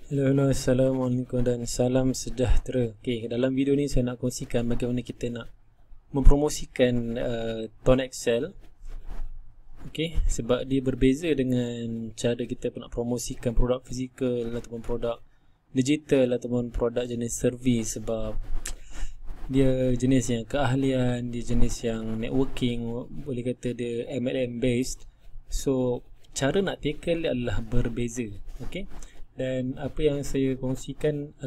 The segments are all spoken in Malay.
Hello, Assalamualaikum dan salam sejahtera. Okay, dalam video ni saya nak kongsikan bagaimana kita nak mempromosikan Ton Excel. Okay, sebab dia berbeza dengan cara kita nak promosikan produk fizikal ataupun produk digital ataupun produk jenis servis, sebab dia jenis yang keahlian, dia jenis yang networking, boleh kata dia MLM based. So, cara nak tackle dia adalah berbeza. Okay, dan apa yang saya kongsikan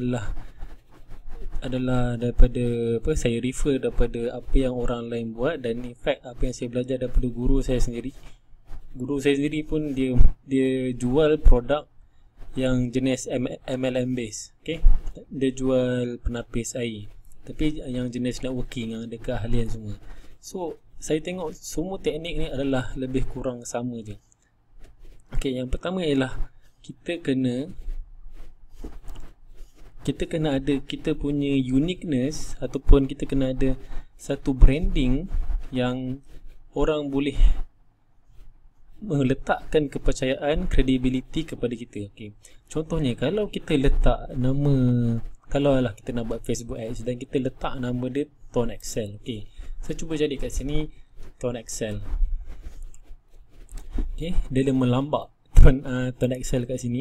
adalah daripada saya refer daripada apa yang orang lain buat, dan in fact apa yang saya belajar daripada guru saya sendiri. Guru saya sendiri pun dia jual produk yang jenis MLM base. Okay, dia jual penapis air, tapi yang jenis networking, yang ada keahlian semua. So saya tengok semua teknik ni adalah lebih kurang sama je. Okay, yang pertama ialah kita kena ada kita punya uniqueness, ataupun kita kena ada satu branding yang orang boleh meletakkan kepercayaan, credibility kepada kita. Okay, contohnya kalau kita letak nama, kalau lah kita nak buat Facebook ads dan kita letak nama dia Ton Excel. Okay, saya cuba jadi kat sini Ton Excel. Okay, dia melambak Ton Excel kat sini.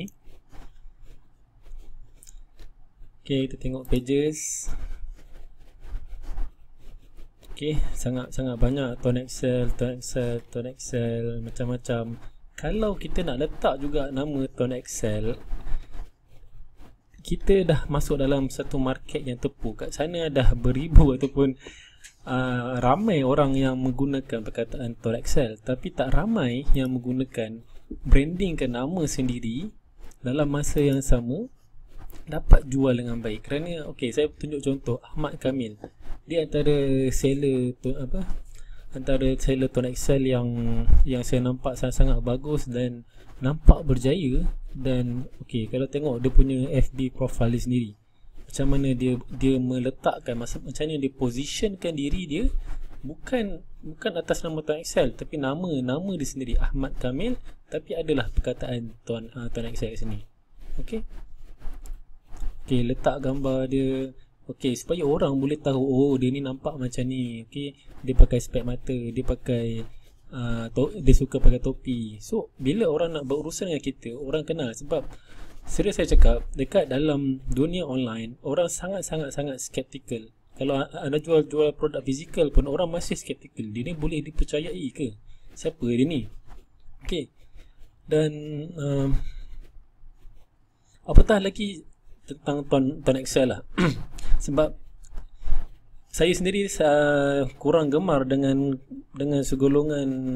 Okay, kita tengok pages. Okay, sangat banyak Ton Excel, macam-macam. Kalau kita nak letak juga nama Ton Excel, kita dah masuk dalam satu market yang tepu. Kat sana dah beribu ataupun ramai orang yang menggunakan perkataan Ton Excel, tapi tak ramai yang menggunakan brandingkan nama sendiri dalam masa yang sama dapat jual dengan baik. Kerana saya tunjuk contoh Ahmad Kamil. Dia antara seller Ton Excel yang saya nampak sangat-sangat bagus dan nampak berjaya. Dan kalau tengok dia punya FB profile dia sendiri, macam mana dia meletakkan, macam mana dia positionkan diri dia, bukan atas nama Ton Excel, tapi nama dia sendiri Ahmad Kamil, tapi adalah perkataan Ton Excel kat sini. Okay, letak gambar dia. Supaya orang boleh tahu, dia ni nampak macam ni. Dia pakai spek mata, dia pakai dia suka pakai topi. So bila orang nak berurusan dengan kita, orang kenal. Sebab serius saya cakap, dekat dalam dunia online, orang sangat skeptikal. Kalau anda jual produk fizikal pun orang masih skeptikal. Dia ni boleh dipercayai ke? Siapa dia ni? Dan apatah lagi tentang Ton Excel lah. Sebab saya sendiri kurang gemar dengan segolongan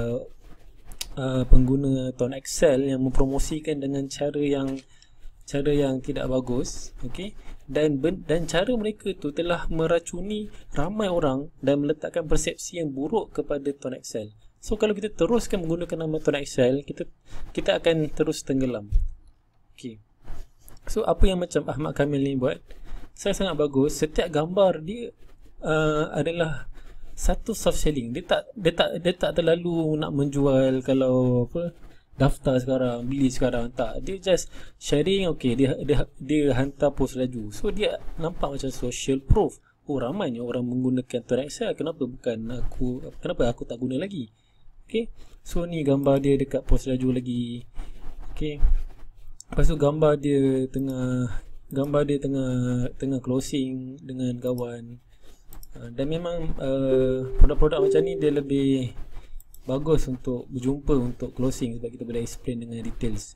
pengguna Ton Excel yang mempromosikan dengan cara yang tidak bagus. Dan cara mereka tu telah meracuni ramai orang dan meletakkan persepsi yang buruk kepada Ton Excel. So kalau kita teruskan menggunakan nama Ton Excel, kita akan terus tenggelam. So apa yang macam Ahmad Kamil ni buat, sangat bagus. Setiap gambar dia adalah satu soft selling. Dia tak terlalu nak menjual, kalau daftar sekarang, beli sekarang, tak. Dia just sharing. Dia hantar post laju. So dia nampak macam social proof. Ramainya orang menggunakan Ton Excel, kenapa aku tak guna lagi? So ni gambar dia dekat post laju lagi. Lepas tu gambar dia tengah closing dengan kawan. Dan memang produk-produk macam ni dia lebih bagus untuk berjumpa untuk closing, sebab kita boleh explain dengan details.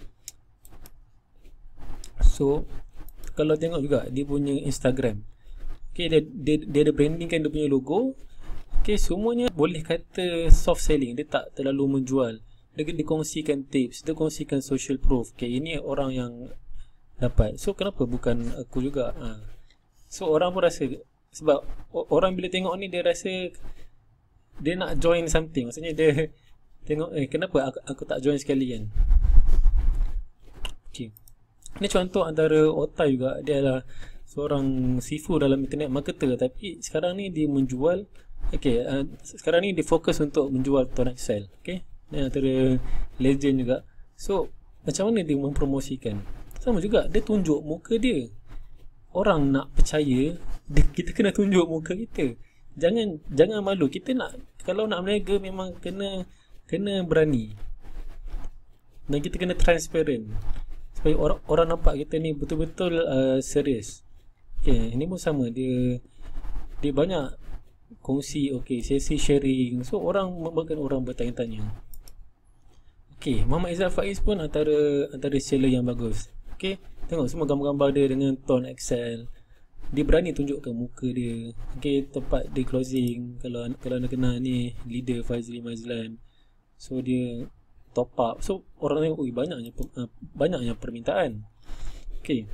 So kalau tengok juga dia punya Instagram, dia ada branding kan, dia punya logo. Semuanya boleh kata soft selling. Dia tak terlalu menjual. Dia kongsikan tips, dia kongsikan social proof. Ini orang yang dapat. So kenapa bukan aku juga? So orang pun rasa, sebab orang bila tengok ni, dia rasa dia nak join something. Maksudnya dia tengok, kenapa aku tak join sekali kan? Ini contoh antara Otai juga. Dia adalah seorang sifu dalam internet marketer, tapi sekarang ni dia menjual. Sekarang ni dia fokus untuk menjual Ton Excel. Dan antara legend juga. So macam mana dia mempromosikan? Sama juga, dia tunjuk muka dia. Orang nak percaya, kita kena tunjuk muka kita. Jangan malu. Kita nak, kalau nak berniaga memang kena berani. Dan kita kena transparent supaya orang nampak kita ni betul-betul serius. Okay, ini pun sama, dia banyak kongsi, sesi sharing. So orang bertanya-tanya. Okay, Muhammad Izzat Faiz pun antara seller yang bagus. Okay, tengok semua gambar-gambar dia dengan tone Excel. Dia berani tunjukkan muka dia. Okay, tempat dia closing, kalau anda kenal ni leader Fazli Mazlan, so dia top up. So orang tengok, banyaknya permintaan. Okay,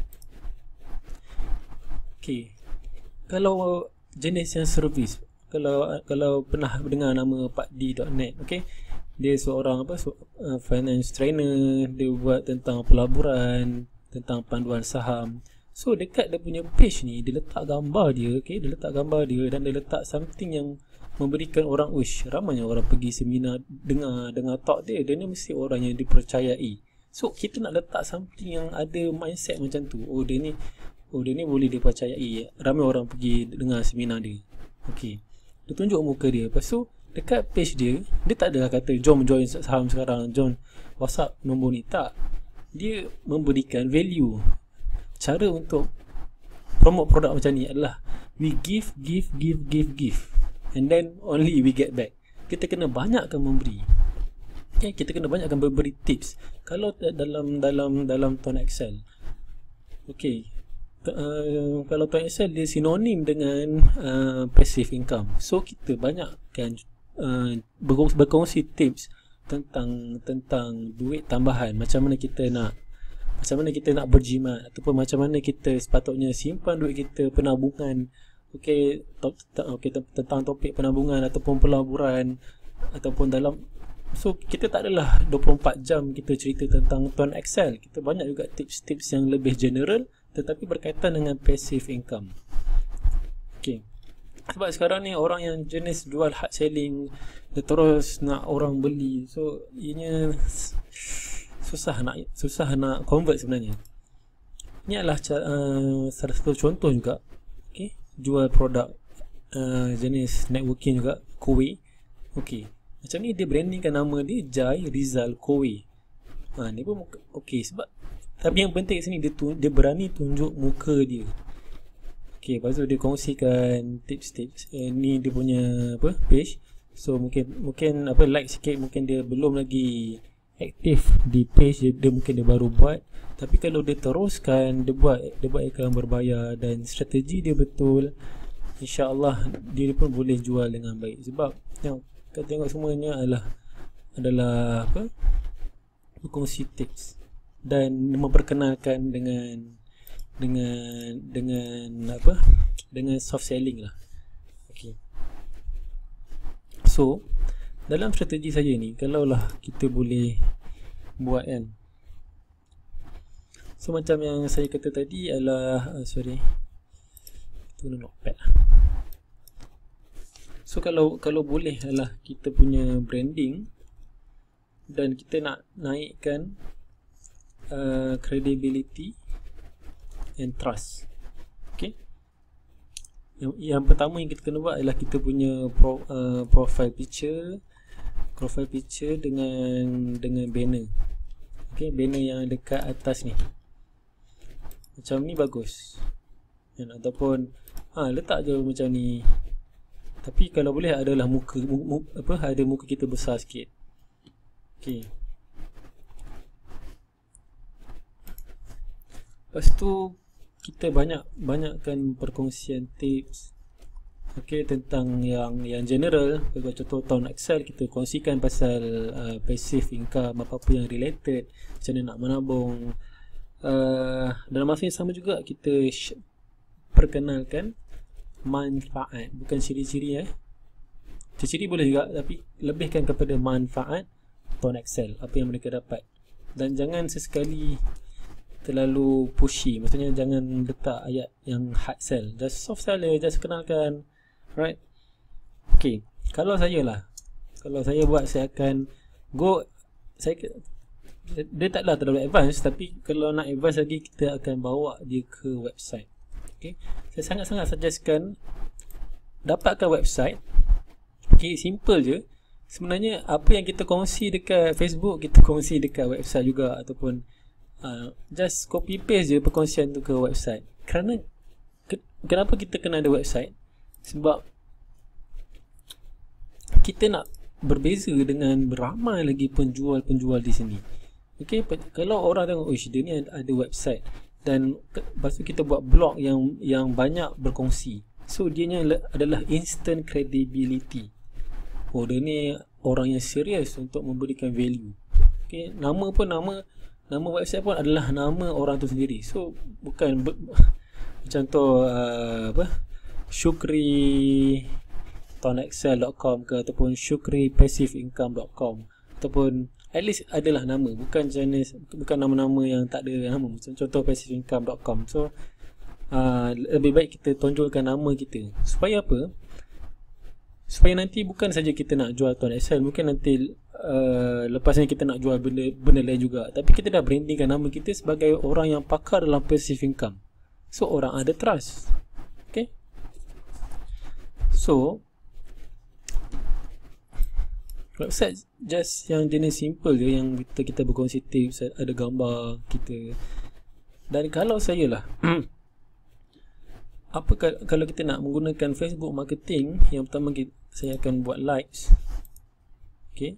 kalau jenis yang servis, kalau pernah dengar nama pakdi.net, okay, dia seorang finance trainer. Dia buat tentang pelaburan, tentang panduan saham. So dekat dia punya page ni, dia letak gambar dia, okay, dan dia letak something yang memberikan orang, ramainya orang pergi seminar, dengar talk dia ni mesti orang yang dipercayai. So kita nak letak something yang ada mindset macam tu. Dia ni boleh dipercayai, ramai orang pergi dengar seminar dia. Okay, dia tunjuk muka dia. Lepas tu dekat page dia tak ada kata jom join saham sekarang, jom WhatsApp nombor ni. Tak, dia memberikan value. Cara untuk promote produk macam ni adalah we give, and then only we get back. Kita kena banyakkan memberi. Okay, kita kena banyakkan memberi tips. Kalau dalam tone Excel, okay, kalau tone Excel dia sinonim dengan passive income. So kita banyakkan berkongsi tips tentang duit tambahan, macam mana kita nak berjimat, ataupun macam mana kita sepatutnya simpan duit kita, penabungan. Tentang topik penabungan ataupun pelaburan, ataupun dalam, so kita tak adalah 24 jam kita cerita tentang tone Excel. Kita banyak juga tips-tips yang lebih general tetapi berkaitan dengan passive income. Okay, sebab sekarang ni orang yang jenis jual hard selling, dia terus nak orang beli. So ianya susah nak convert sebenarnya. Ini adalah salah satu contoh juga. Okay, jual produk jenis networking juga, Kowe. Okay, macam ni dia brandingkan nama dia Jai Rizal Kowe. Ni pun okay, sebab tapi yang penting kat sini dia berani tunjuk muka dia. Okay, lepas tu dia kongsikan tips-tips. Ni dia punya page. So mungkin like sikit, mungkin dia belum lagi aktif di page dia mungkin dia baru buat. Tapi kalau dia teruskan, dia buat iklan berbayar dan strategi dia betul, insya-Allah dia pun boleh jual dengan baik. Sebab yang kita tengok semuanya adalah berkongsi tips dan memperkenalkan dengan soft selling lah. Okay, so dalam strategi saja ni, kalaulah kita boleh buat kan, so macam yang saya kata tadi adalah itu notepad. So kalau boleh adalah kita punya branding dan kita nak naikkan credibility and trust. Okay, yang pertama yang kita kena buat adalah kita punya profile picture dengan banner. Okay, banner yang dekat atas ni, macam ni bagus kan? Ataupun letak je macam ni, tapi kalau boleh adalah ada muka kita besar sikit. Okay, lepas tu kita banyakkan perkongsian tips, okay, tentang yang general. Contoh tone Excel, kita kongsikan pasal passive income, apa-apa yang related, macam mana nak menabung. Dalam masa yang sama juga kita perkenalkan manfaat, bukan ciri-ciri. Ciri-ciri boleh juga, tapi lebihkan kepada manfaat tone Excel, apa yang mereka dapat. Dan jangan sesekali terlalu pushy, maksudnya jangan letak ayat yang hard sell, just soft sell, just kenalkan, right? Okay, kalau saya buat, saya akan dia taklah terlalu advance, tapi kalau nak advance lagi kita akan bawa dia ke website. Okay, saya sangat-sangat suggestkan dapatkan website. Okay, simple je. Sebenarnya apa yang kita kongsi dekat Facebook, kita kongsi dekat website juga, ataupun just copy paste je perkongsian tu ke website. Kerana kenapa kita kena ada website? Sebab kita nak berbeza dengan ramai lagi penjual-penjual di sini. Okay, kalau orang tengok, dia ni ada website, dan lepas tu kita buat blog yang banyak berkongsi, so dia adalah instant credibility. Dia ni orang yang serius untuk memberikan value. Okay, nama website pun adalah nama orang tu sendiri. So bukan macam tu Syukri tonexcel.com ke, ataupun syukripassiveincome.com, ataupun at least adalah nama, bukan nama-nama yang tak ada nama, macam contoh passiveincome.com. So lebih baik kita tonjolkan nama kita. Supaya apa? Supaya nanti bukan saja kita nak jual Tuan Excel, mungkin nanti lepas ni kita nak jual benda lain juga, tapi kita dah brandingkan nama kita sebagai orang yang pakar dalam passive income. So orang ada trust. Okay, so website just yang jenis simple je, yang kita berkongsi tips, ada gambar kita. Dan kalau saya lah kalau kita nak menggunakan Facebook marketing, yang pertama saya akan buat likes. Okay,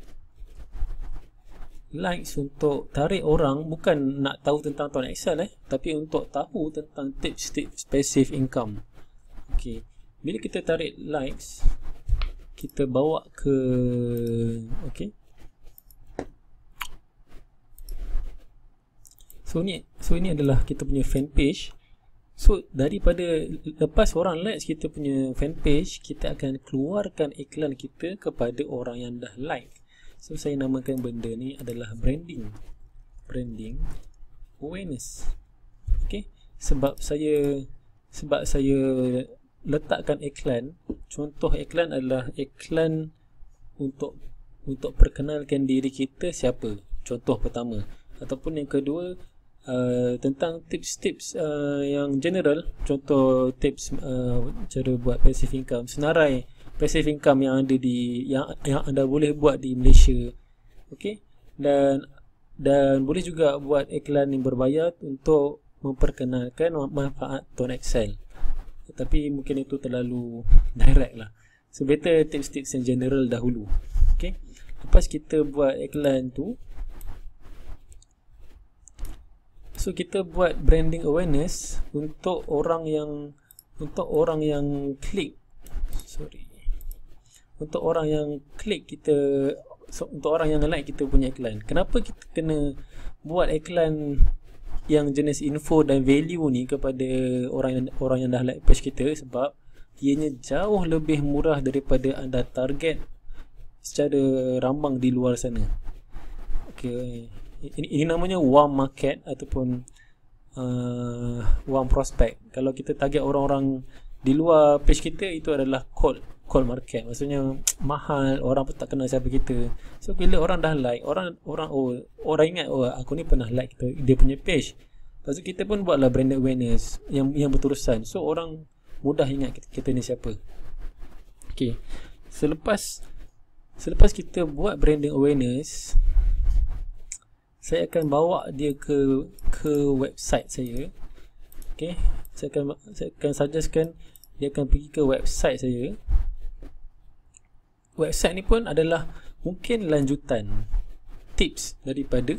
likes untuk tarik orang, bukan nak tahu tentang Tuan Excel tapi untuk tahu tentang tips-tips passive income. Okay, bila kita tarik likes, kita bawa ke so ini adalah kita punya fan page. So daripada lepas orang likes kita punya fan page, kita akan keluarkan iklan kita kepada orang yang dah like. So saya namakan benda ni adalah branding awareness. Okay, sebab saya letakkan iklan. Contoh iklan adalah iklan untuk perkenalkan diri kita siapa, contoh pertama. Ataupun yang kedua, tentang tips-tips yang general, contoh tips cara buat passive income, senarai passive income yang ada yang anda boleh buat di Malaysia. Okey, dan boleh juga buat iklan yang berbayar untuk memperkenalkan manfaat Tuan Excel. Tapi mungkin itu terlalu direct lah. So better tips-tips yang general dahulu. Okay, lepas kita buat iklan tu, so kita buat branding awareness untuk orang yang klik. Untuk orang yang klik kita, untuk orang yang like kita punya iklan. Kenapa kita kena buat iklan yang jenis info dan value ni kepada orang yang dah like page kita? Sebab ianya jauh lebih murah daripada anda target secara rambang di luar sana. Okay, ini namanya warm market ataupun warm prospect. Kalau kita target orang-orang di luar page kita, itu adalah cold market. Maksudnya mahal, orang pun tak kenal siapa kita. So bila orang dah like, orang ingat, aku ni pernah like dia punya page. Lepas tu kita pun buatlah brand awareness yang berterusan. So orang mudah ingat kita ni siapa. Okay, selepas kita buat branding awareness, saya akan bawa dia ke website saya. Okay, saya akan suggestkan dia akan pergi ke website saya. Website ni pun adalah mungkin lanjutan tips daripada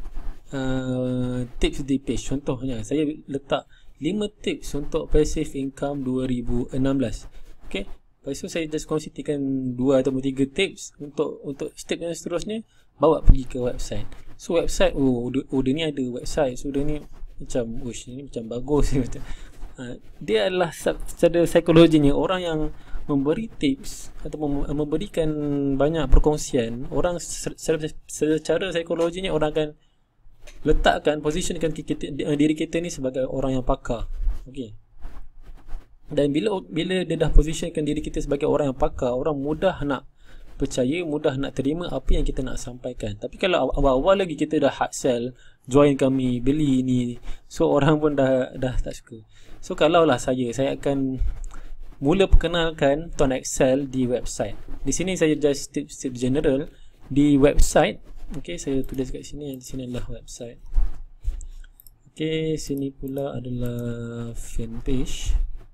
tips di page. Contohnya saya letak 5 tips untuk passive income 2016. Okay, lepas tu saya just kongsikan 2 atau 3 tips untuk step yang seterusnya, bawa pergi ke website. So website, dia ni ada website, so dia ni macam ini macam bagus. Dia adalah secara psikologinya, orang yang memberi tips atau memberikan banyak perkongsian, orang secara psikologinya orang akan letakkan, positionkan diri kita ni sebagai orang yang pakar. Okey, dan bila dia dah positionkan diri kita sebagai orang yang pakar, orang mudah nak percaya, mudah nak terima apa yang kita nak sampaikan. Tapi kalau awal-awal lagi kita dah hard sell, join kami, beli ni, so orang pun dah tak suka. So kalau lah saya akan mula perkenalkan Tone Excel di website. Di sini saya just tips general di website. Okey, saya tulis kat sini, di sini adalah website. Okey, sini pula adalah fanpage.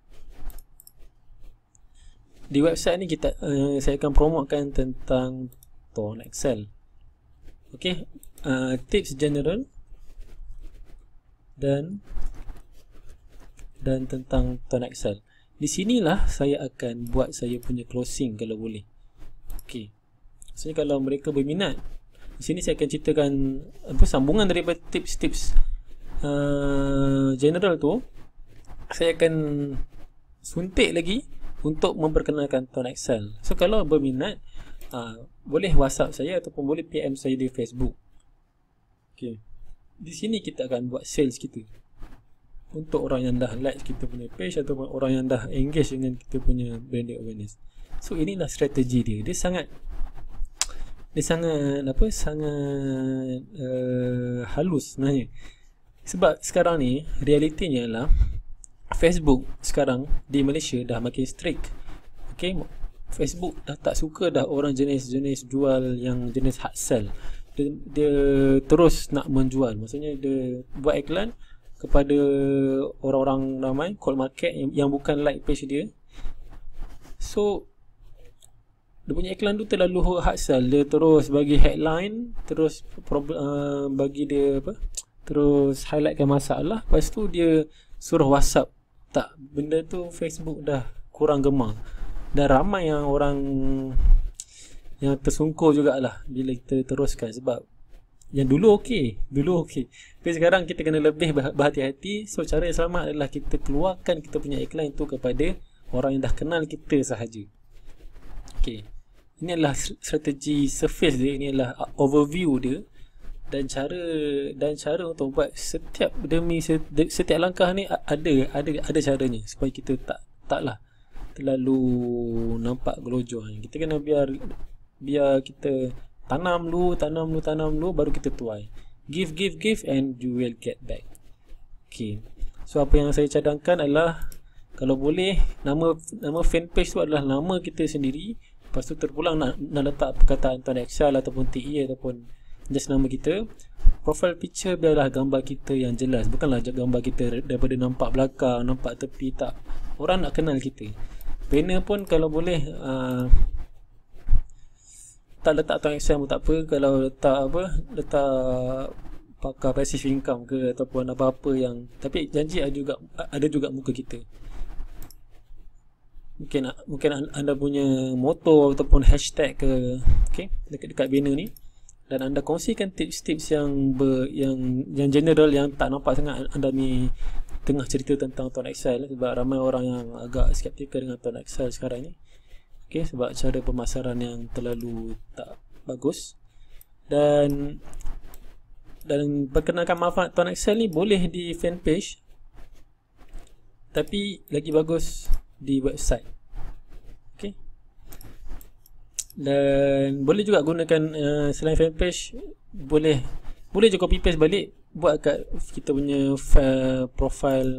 Di website ni kita saya akan promotekan tentang Tone Excel. Okey, tips general dan tentang Tone Excel. Di sinilah saya akan buat saya punya closing kalau boleh. Okey. Maksudnya kalau mereka berminat, di sini saya akan ceritakan sambungan daripada tips-tips general tu. Saya akan suntik lagi untuk memperkenalkan Tone Excel. So kalau berminat, boleh WhatsApp saya ataupun boleh PM saya di Facebook. Okay. Di sini kita akan buat sales kita untuk orang yang dah like kita punya page ataupun orang yang dah engage dengan kita punya branding awareness. So inilah strategi dia. Dia sangat halus sebenarnya. Sebab sekarang ni realitinya adalah Facebook sekarang di Malaysia dah makin strict. Okay, Facebook dah tak suka dah orang jenis jual yang jenis hard sell. Dia terus nak menjual. Maksudnya dia buat iklan kepada orang-orang ramai, cold market yang bukan like page dia. So dia punya iklan tu terlalu hard sell. Dia terus bagi headline, terus bagi dia terus highlightkan masalah. Lepas tu dia suruh WhatsApp. Tak, benda tu Facebook dah kurang gemar. Dan ramai yang orang yang tersungkur jugalah bila kita teruskan. Sebab yang dulu okey. Tapi sekarang kita kena lebih berhati-hati. So cara yang selamat adalah kita keluarkan kita punya iklan tu kepada orang yang dah kenal kita sahaja. Okey. Ini adalah strategi surface dia, ini adalah overview dia, dan cara untuk buat setiap langkah ni ada caranya supaya kita taklah terlalu nampak gelojong. Kita kena biar kita tanam dulu baru kita tuai. Give and you will get back. Okay. So apa yang saya cadangkan adalah kalau boleh nama fanpage tu adalah nama kita sendiri. Lepas tu terpulang nak letak perkataan Tone Excel ataupun TE ataupun just nama kita. Profile picture biarlah gambar kita yang jelas. Bukanlah gambar kita daripada nampak belakang, nampak tepi, tak. Orang nak kenal kita. Banner pun kalau boleh tak letak Tone Excel pun tak apa. Kalau letak pakar passive income ke ataupun apa-apa yang, tapi janji ada juga muka kita. Mungkin anda punya moto ataupun hashtag ke, okay, dekat banner ni, dan anda kongsikan tips-tips yang general yang tak nampak sangat anda ni tengah cerita tentang Tone Excel. Sebab ramai orang yang agak skeptikal dengan Tone Excel sekarang ni. Okay, sebab cara pemasaran yang terlalu tak bagus. Dan perkenalkan manfaat Tone Excel ni boleh di fanpage, tapi lagi bagus di website. Okay. Dan boleh juga gunakan selain fanpage, boleh je copy paste balik buat kat kita punya profile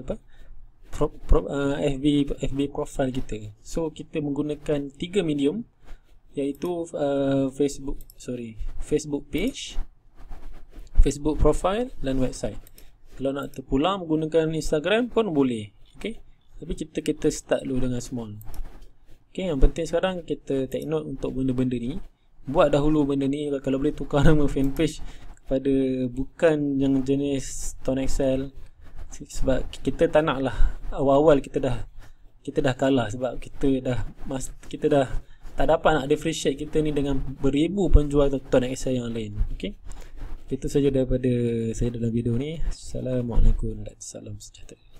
FB profile kita. So kita menggunakan 3 medium, iaitu Facebook page, Facebook profile dan website. Kalau nak terpulang menggunakan Instagram pun boleh. Okay. Tapi kita start dulu dengan small. Okay, yang penting sekarang kita take note untuk benda-benda ni. Buat dahulu benda ni. Kalau boleh tukar nama fanpage kepada bukan yang jenis Tone Excel. Sebab kita tak nak lah awal-awal kita dah kalah. Sebab kita dah tak dapat nak differentiate kita ni dengan beribu penjual Tone Excel yang lain. Okay, itu saja daripada saya dalam video ni. Assalamualaikum dan salam sejahtera.